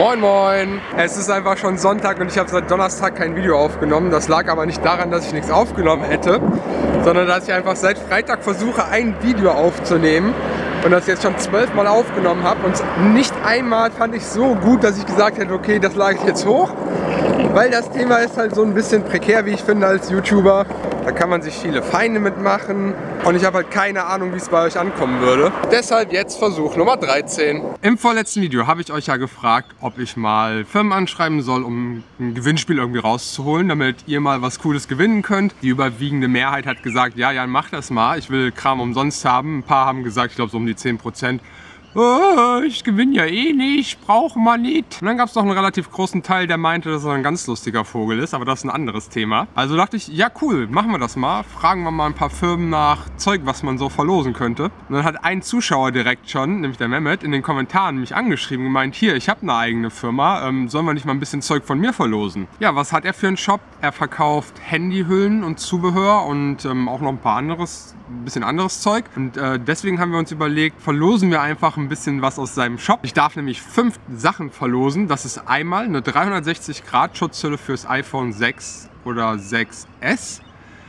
Moin Moin! Es ist einfach schon Sonntag und ich habe seit Donnerstag kein Video aufgenommen. Das lag aber nicht daran, dass ich nichts aufgenommen hätte, sondern dass ich einfach seit Freitag versuche, ein Video aufzunehmen und das jetzt schon 12 Mal aufgenommen habe. Und nicht einmal fand ich so gut, dass ich gesagt hätte, okay, das lade ich jetzt hoch. Weil das Thema ist halt so ein bisschen prekär, wie ich finde, als YouTuber. Da kann man sich viele Feinde mitmachen und ich habe halt keine Ahnung, wie es bei euch ankommen würde. Deshalb jetzt Versuch Nummer 13. Im vorletzten Video habe ich euch ja gefragt, ob ich mal Firmen anschreiben soll, um ein Gewinnspiel irgendwie rauszuholen, damit ihr mal was Cooles gewinnen könnt. Die überwiegende Mehrheit hat gesagt, ja, Jan, mach das mal, ich will Kram umsonst haben. Ein paar haben gesagt, ich glaube so um die 10%. Oh, ich gewinne ja eh nicht, braucht man nicht. Und dann gab es noch einen relativ großen Teil, der meinte, dass er ein ganz lustiger Vogel ist, aber das ist ein anderes Thema. Also dachte ich, ja cool, machen wir das mal. Fragen wir mal ein paar Firmen nach Zeug, was man so verlosen könnte. Und dann hat ein Zuschauer direkt schon, nämlich der Mehmet, in den Kommentaren mich angeschrieben und gemeint, hier, ich habe eine eigene Firma, sollen wir nicht mal ein bisschen Zeug von mir verlosen? Ja, was hat er für einen Shop? Er verkauft Handyhüllen und Zubehör und auch noch ein bisschen anderes Zeug. Und deswegen haben wir uns überlegt, verlosen wir einfach ein bisschen was aus seinem Shop. Ich darf nämlich 5 Sachen verlosen. Das ist einmal eine 360° Schutzhülle fürs iPhone 6 oder 6S.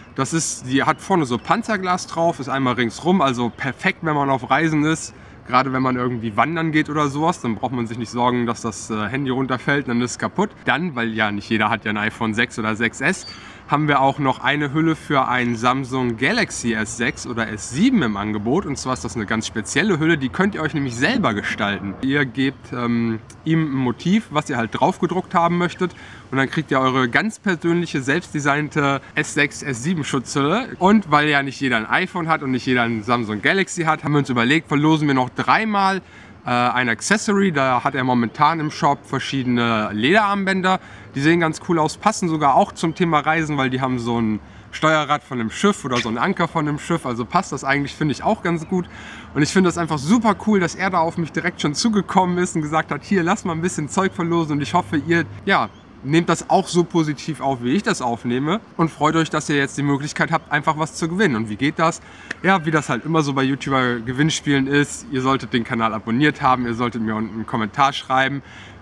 Die hat vorne so Panzerglas drauf, ist einmal ringsrum, also perfekt, wenn man auf Reisen ist. Gerade wenn man irgendwie wandern geht oder sowas, dann braucht man sich nicht sorgen, dass das Handy runterfällt, dann ist es kaputt. Dann, weil ja nicht jeder hat ja ein iPhone 6 oder 6S, haben wir auch noch eine Hülle für ein Samsung Galaxy S6 oder S7 im Angebot. Und zwar ist das eine ganz spezielle Hülle, die könnt ihr euch nämlich selber gestalten. Ihr gebt ihm ein Motiv, was ihr halt drauf gedruckt haben möchtet. Und dann kriegt ihr eure ganz persönliche, selbstdesignte S6, S7 Schutzhülle. Und weil ja nicht jeder ein iPhone hat und nicht jeder ein Samsung Galaxy hat, haben wir uns überlegt, verlosen wir noch 3-mal ein Accessory. Da hat er momentan im Shop verschiedene Lederarmbänder. Die sehen ganz cool aus, passen sogar auch zum Thema Reisen, weil die haben so ein Steuerrad von einem Schiff oder so einen Anker von einem Schiff. Also passt das eigentlich, finde ich, auch ganz gut. Und ich finde das einfach super cool, dass er da auf mich direkt schon zugekommen ist und gesagt hat, hier, lass mal ein bisschen Zeug verlosen. Und ich hoffe, ihr, ja, nehmt das auch so positiv auf, wie ich das aufnehme und freut euch, dass ihr jetzt die Möglichkeit habt, einfach was zu gewinnen. Und wie geht das? Ja, wie das halt immer so bei YouTuber-Gewinnspielen ist, ihr solltet den Kanal abonniert haben, ihr solltet mir unten einen Kommentar schreiben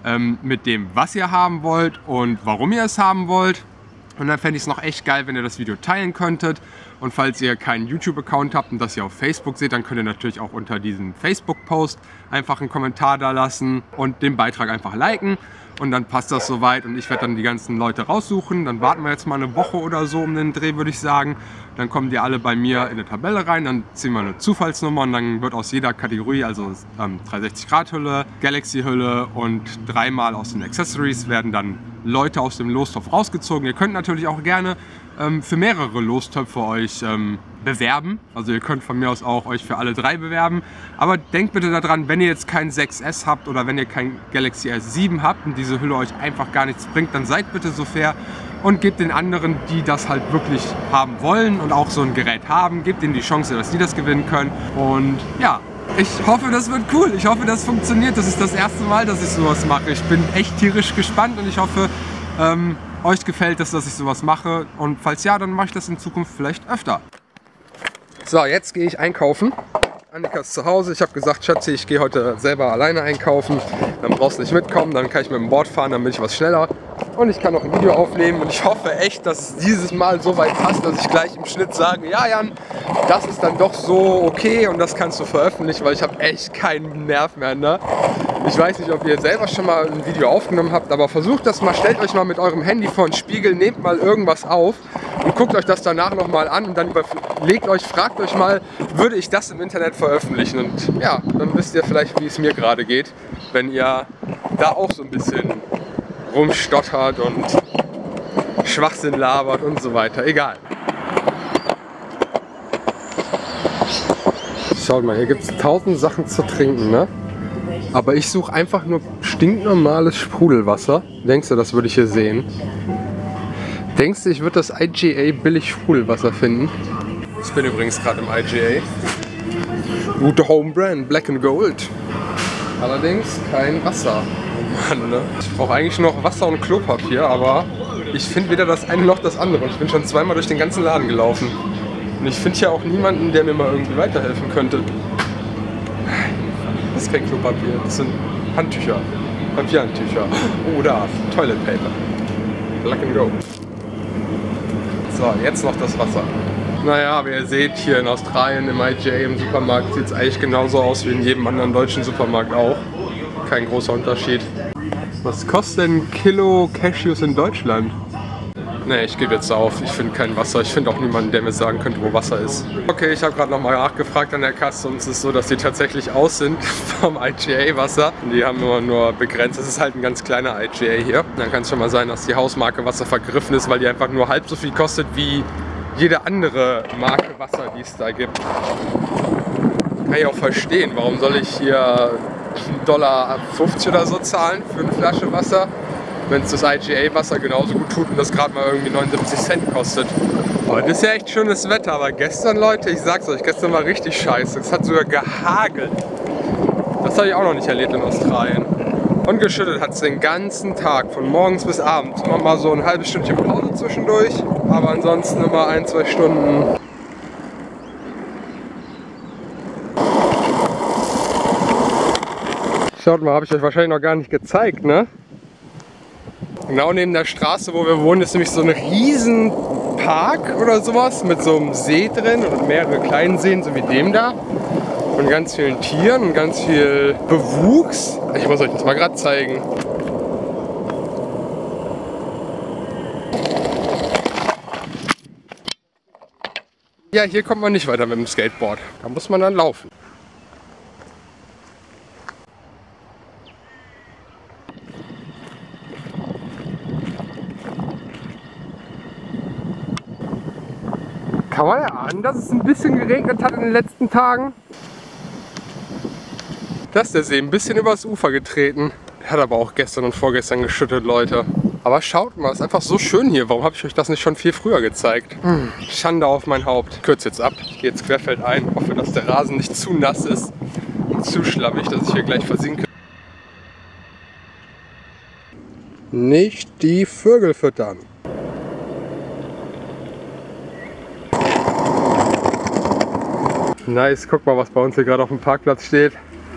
mit dem, was ihr haben wollt und warum ihr es haben wollt. Und dann fände ich es noch echt geil, wenn ihr das Video teilen könntet. Und falls ihr keinen YouTube-Account habt und das ihr auf Facebook seht, dann könnt ihr natürlich auch unter diesem Facebook-Post einfach einen Kommentar da lassen und den Beitrag einfach liken. Und dann passt das soweit und ich werde dann die ganzen Leute raussuchen. Dann warten wir jetzt mal eine Woche oder so um den Dreh, würde ich sagen. Dann kommen die alle bei mir in eine Tabelle rein, dann ziehen wir eine Zufallsnummer und dann wird aus jeder Kategorie, also 360° Hülle, Galaxy Hülle und 3-mal aus den Accessories werden dann Leute aus dem Lostopf rausgezogen. Ihr könnt natürlich auch gerne für mehrere Lostöpfe euch bewerben. Also ihr könnt von mir aus auch euch für alle 3 bewerben. Aber denkt bitte daran, wenn ihr jetzt kein 6S habt oder wenn ihr kein Galaxy S7 habt und diese Hülle euch einfach gar nichts bringt, dann seid bitte so fair und gebt den anderen, die das halt wirklich haben wollen und auch so ein Gerät haben, gebt ihnen die Chance, dass die das gewinnen können. Und ja, ich hoffe, das wird cool. Ich hoffe, das funktioniert. Das ist das erste Mal, dass ich sowas mache. Ich bin echt tierisch gespannt und ich hoffe, euch gefällt es, dass ich sowas mache. Und falls ja, dann mache ich das in Zukunft vielleicht öfter. So, jetzt gehe ich einkaufen. Annika ist zu Hause. Ich habe gesagt, Schatzi, ich gehe heute selber alleine einkaufen. Dann brauchst du nicht mitkommen, dann kann ich mit dem Board fahren, dann bin ich was schneller. Und ich kann noch ein Video aufnehmen und ich hoffe echt, dass es dieses Mal so weit passt, dass ich gleich im Schnitt sage, ja Jan, das ist dann doch so okay und das kannst du veröffentlichen, weil ich habe echt keinen Nerv mehr. Ne? Ich weiß nicht, ob ihr selber schon mal ein Video aufgenommen habt, aber versucht das mal, stellt euch mal mit eurem Handy vor den Spiegel, nehmt mal irgendwas auf und guckt euch das danach nochmal an und dann fragt euch mal, würde ich das im Internet veröffentlichen? Und ja, dann wisst ihr vielleicht, wie es mir gerade geht, wenn ihr da auch so ein bisschen rumstottert und Schwachsinn labert und so weiter. Egal. Schaut mal, hier gibt es 1000 Sachen zu trinken, ne? Aber ich suche einfach nur stinknormales Sprudelwasser. Denkst du, das würde ich hier sehen? Denkst du, ich würde das IGA billig Sprudelwasser finden? Ich bin übrigens gerade im IGA. Gute Home Brand, Black and Gold. Allerdings kein Wasser. Oh Mann, ne? Ich brauche eigentlich noch Wasser und Klopapier, aber ich finde weder das eine noch das andere. Und ich bin schon 2-mal durch den ganzen Laden gelaufen. Und ich finde hier auch niemanden, der mir mal irgendwie weiterhelfen könnte. Das ist kein Klopapier, das sind Handtücher. Papierhandtücher oder Toilet Paper. Luck and go. So, jetzt noch das Wasser. Naja, wie ihr seht, hier in Australien im IGA im Supermarkt sieht es eigentlich genauso aus wie in jedem anderen deutschen Supermarkt auch. Kein großer Unterschied. Was kostet denn ein Kilo Cashews in Deutschland? Ne, ich gebe jetzt auf. Ich finde kein Wasser. Ich finde auch niemanden, der mir sagen könnte, wo Wasser ist. Okay, ich habe gerade nochmal nachgefragt an der Kasse und es ist so, dass die tatsächlich aus sind vom IGA-Wasser. Die haben nur begrenzt. Das ist halt ein ganz kleiner IGA hier. Dann kann es schon mal sein, dass die Hausmarke Wasser vergriffen ist, weil die einfach nur halb so viel kostet wie jede andere Marke Wasser, die es da gibt. Kann ich auch verstehen. Warum soll ich hier $1,50 oder so zahlen für eine Flasche Wasser, wenn es das IGA-Wasser genauso gut tut und das gerade mal irgendwie 79 Cent kostet. Heute ist ja echt schönes Wetter, aber gestern, Leute, ich sag's euch, gestern war richtig scheiße. Es hat sogar gehagelt. Das habe ich auch noch nicht erlebt in Australien. Und geschüttet hat es den ganzen Tag, von morgens bis abends. Immer mal so ein halbes Stündchen Pause zwischendurch, aber ansonsten immer 1-2 Stunden. Schaut mal, habe ich euch wahrscheinlich noch gar nicht gezeigt, ne? Genau neben der Straße, wo wir wohnen, ist nämlich so ein riesen Park oder sowas mit so einem See drin und mehrere kleinen Seen, so wie dem da. Und ganz vielen Tieren und ganz viel Bewuchs. Ich muss euch das mal gerade zeigen. Ja, hier kommt man nicht weiter mit dem Skateboard. Da muss man dann laufen. Kann man erahnen, dass es ein bisschen geregnet hat in den letzten Tagen? Da ist der See ein bisschen übers Ufer getreten. Hat aber auch gestern und vorgestern geschüttet, Leute. Aber schaut mal, es ist einfach so schön hier. Warum habe ich euch das nicht schon viel früher gezeigt? Schande auf mein Haupt. Ich kürze jetzt ab. Ich gehe jetzt querfeldein. Hoffe, dass der Rasen nicht zu nass ist und zu schlammig, dass ich hier gleich versinke. Nicht die Vögel füttern. Nice, guck mal, was bei uns hier gerade auf dem Parkplatz steht.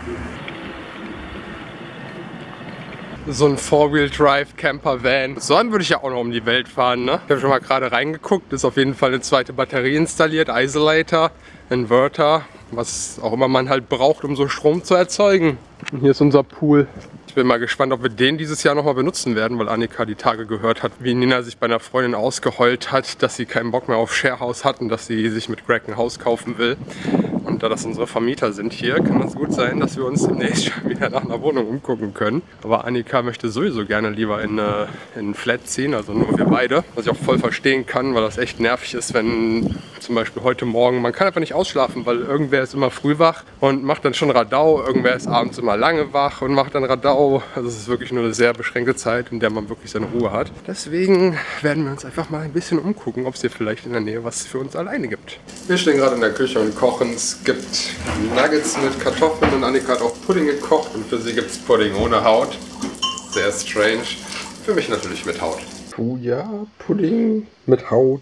So ein Four-Wheel-Drive-Camper-Van. So einen würde ich ja auch noch um die Welt fahren, ne? Ich habe schon mal gerade reingeguckt, ist auf jeden Fall eine zweite Batterie installiert, Isolator, Inverter, was auch immer man halt braucht, um so Strom zu erzeugen. Und hier ist unser Pool. Ich bin mal gespannt, ob wir den dieses Jahr nochmal benutzen werden, weil Annika die Tage gehört hat, wie Nina sich bei einer Freundin ausgeheult hat, dass sie keinen Bock mehr auf Sharehouse hat und dass sie sich mit Greg ein Haus kaufen will. Und da das unsere Vermieter sind hier, kann es gut sein, dass wir uns demnächst schon wieder nach einer Wohnung umgucken können. Aber Annika möchte sowieso gerne lieber in ein Flat ziehen, also nur wir beide. Was ich auch voll verstehen kann, weil das echt nervig ist, wenn zum Beispiel heute Morgen, man kann einfach nicht ausschlafen, weil irgendwer ist immer früh wach und macht dann schon Radau, irgendwer ist abends immer lange wach und macht dann Radau. Also es ist wirklich nur eine sehr beschränkte Zeit, in der man wirklich seine Ruhe hat. Deswegen werden wir uns einfach mal ein bisschen umgucken, ob es hier vielleicht in der Nähe was für uns alleine gibt. Wir stehen gerade in der Küche und kochen. Es gibt Nuggets mit Kartoffeln und Annika hat auch Pudding gekocht und für sie gibt es Pudding ohne Haut. Sehr strange. Für mich natürlich mit Haut. Oh ja, Pudding mit Haut.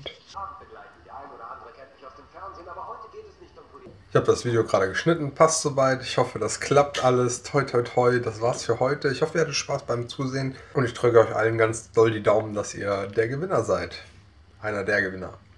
Ich habe das Video gerade geschnitten, passt soweit. Ich hoffe, das klappt alles. Toi, toi, toi. Das war's für heute. Ich hoffe, ihr hattet Spaß beim Zusehen. Und ich drücke euch allen ganz doll die Daumen, dass ihr der Gewinner seid. Einer der Gewinner.